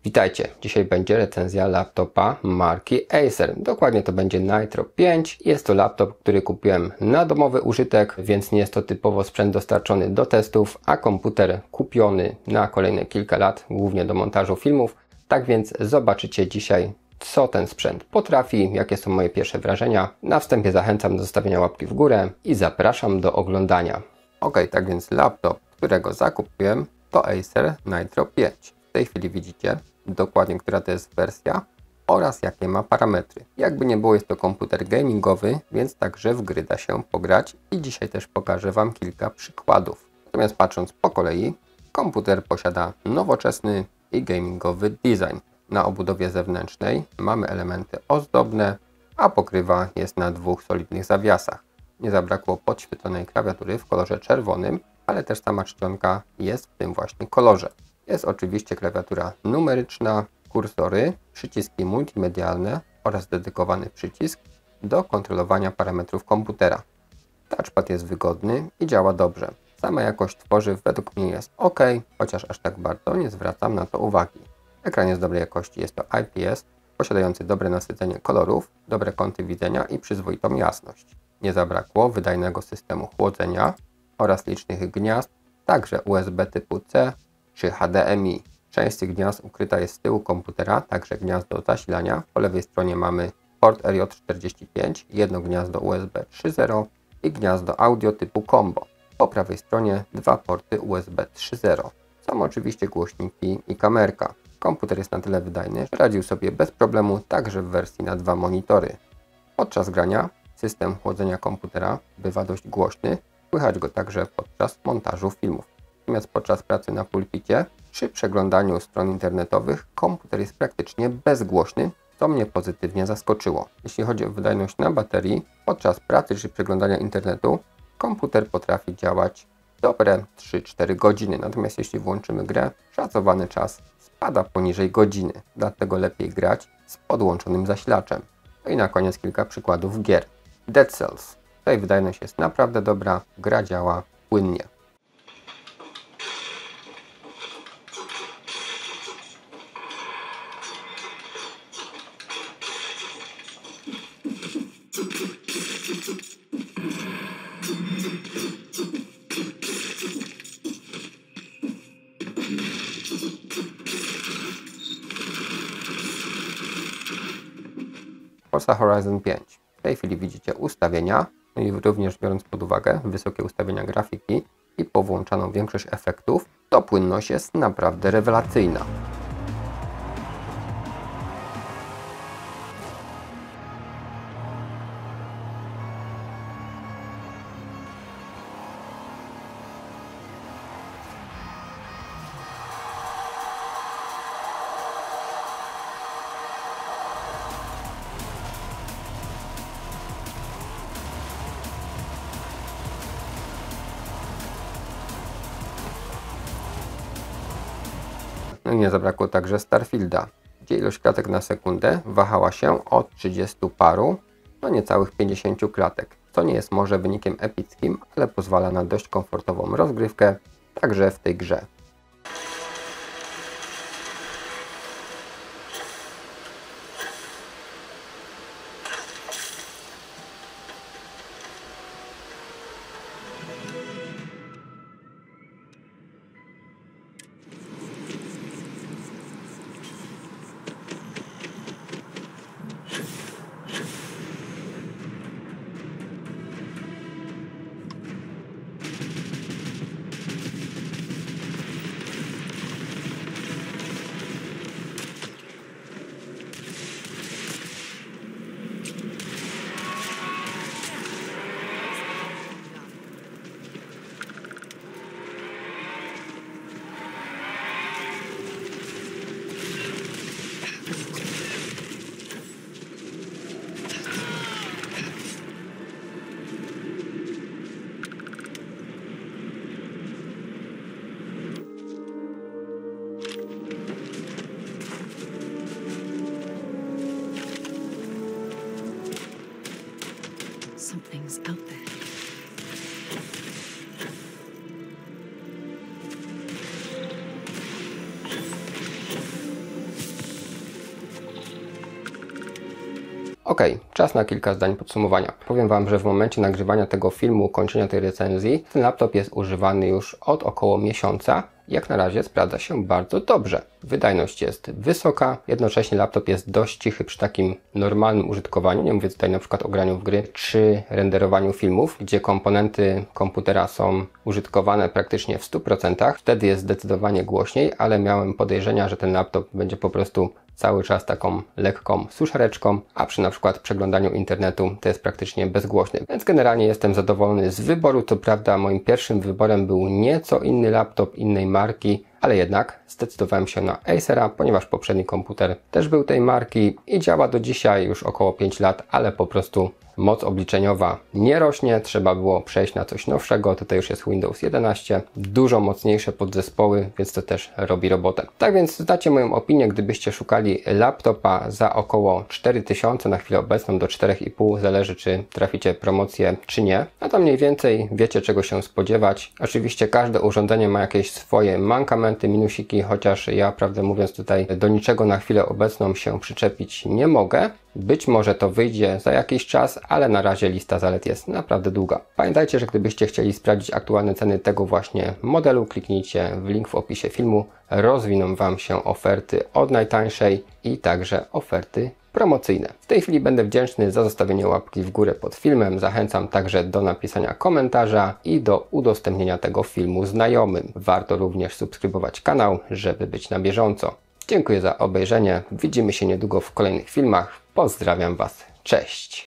Witajcie, dzisiaj będzie recenzja laptopa marki Acer. Dokładnie to będzie Nitro 5. Jest to laptop, który kupiłem na domowy użytek, więc nie jest to typowo sprzęt dostarczony do testów, a komputer kupiony na kolejne kilka lat, głównie do montażu filmów. Tak więc zobaczycie dzisiaj, co ten sprzęt potrafi, jakie są moje pierwsze wrażenia. Na wstępie zachęcam do zostawienia łapki w górę i zapraszam do oglądania. Ok, tak więc laptop, którego zakupiłem, to Acer Nitro 5. W tej chwili widzicie dokładnie, która to jest wersja oraz jakie ma parametry. Jakby nie było, jest to komputer gamingowy, więc także w gry da się pograć i dzisiaj też pokażę Wam kilka przykładów. Natomiast patrząc po kolei, komputer posiada nowoczesny i gamingowy design. Na obudowie zewnętrznej mamy elementy ozdobne, a pokrywa jest na dwóch solidnych zawiasach. Nie zabrakło podświetlonej klawiatury w kolorze czerwonym, ale też sama czcionka jest w tym właśnie kolorze. Jest oczywiście klawiatura numeryczna, kursory, przyciski multimedialne oraz dedykowany przycisk do kontrolowania parametrów komputera. Touchpad jest wygodny i działa dobrze. Sama jakość tworzyw według mnie jest ok, chociaż aż tak bardzo nie zwracam na to uwagi. Ekran jest dobrej jakości, jest to IPS, posiadający dobre nasycenie kolorów, dobre kąty widzenia i przyzwoitą jasność. Nie zabrakło wydajnego systemu chłodzenia oraz licznych gniazd, także USB typu C czy HDMI. Część z tych gniazd ukryta jest z tyłu komputera, także gniazdo zasilania. Po lewej stronie mamy port RJ45, jedno gniazdo USB 3.0 i gniazdo audio typu combo. Po prawej stronie dwa porty USB 3.0. Są oczywiście głośniki i kamerka. Komputer jest na tyle wydajny, że radził sobie bez problemu także w wersji na dwa monitory. Podczas grania system chłodzenia komputera bywa dość głośny, słychać go także podczas montażu filmów. Natomiast podczas pracy na pulpicie czy przeglądaniu stron internetowych komputer jest praktycznie bezgłośny, co mnie pozytywnie zaskoczyło. Jeśli chodzi o wydajność na baterii, podczas pracy czy przeglądania internetu komputer potrafi działać dobre 3-4 godziny. Natomiast jeśli włączymy grę, szacowany czas spada poniżej godziny. Dlatego lepiej grać z podłączonym zasilaczem. No i na koniec kilka przykładów gier. Dead Cells. Tutaj wydajność jest naprawdę dobra, gra działa płynnie. Forza Horizon 5. W tej chwili widzicie ustawienia, no i również biorąc pod uwagę wysokie ustawienia grafiki i powłączaną większość efektów, to płynność jest naprawdę rewelacyjna. No i nie zabrakło także Starfielda, gdzie ilość klatek na sekundę wahała się od 30 paru do niecałych 50 klatek, co nie jest może wynikiem epickim, ale pozwala na dość komfortową rozgrywkę także w tej grze. Something's out there. Ok, czas na kilka zdań podsumowania. Powiem Wam, że w momencie nagrywania tego filmu, kończenia tej recenzji, ten laptop jest używany już od około miesiąca. Jak na razie sprawdza się bardzo dobrze. Wydajność jest wysoka, jednocześnie laptop jest dość cichy przy takim normalnym użytkowaniu. Nie mówię tutaj na przykład o graniu w gry czy renderowaniu filmów, gdzie komponenty komputera są użytkowane praktycznie w 100%. Wtedy jest zdecydowanie głośniej, ale miałem podejrzenia, że ten laptop będzie po prostu cały czas taką lekką suszareczką, a przy na przykład przeglądaniu internetu to jest praktycznie bezgłośny. Więc generalnie jestem zadowolony z wyboru. Co prawda moim pierwszym wyborem był nieco inny laptop innej marki, ale jednak zdecydowałem się na Acera, ponieważ poprzedni komputer też był tej marki i działa do dzisiaj już około 5 lat, ale po prostu moc obliczeniowa nie rośnie, trzeba było przejść na coś nowszego, tutaj już jest Windows 11, dużo mocniejsze podzespoły, więc to też robi robotę. Tak więc znacie moją opinię, gdybyście szukali laptopa za około 4000, na chwilę obecną do 4,5, zależy czy traficie promocję czy nie, a to mniej więcej wiecie czego się spodziewać. Oczywiście każde urządzenie ma jakieś swoje mankamenty, minusiki, chociaż ja prawdę mówiąc tutaj do niczego na chwilę obecną się przyczepić nie mogę. Być może to wyjdzie za jakiś czas, ale na razie lista zalet jest naprawdę długa. Pamiętajcie, że gdybyście chcieli sprawdzić aktualne ceny tego właśnie modelu, kliknijcie w link w opisie filmu. Rozwiną Wam się oferty od najtańszej i także oferty promocyjne. W tej chwili będę wdzięczny za zostawienie łapki w górę pod filmem. Zachęcam także do napisania komentarza i do udostępnienia tego filmu znajomym. Warto również subskrybować kanał, żeby być na bieżąco. Dziękuję za obejrzenie. Widzimy się niedługo w kolejnych filmach. Pozdrawiam Was. Cześć!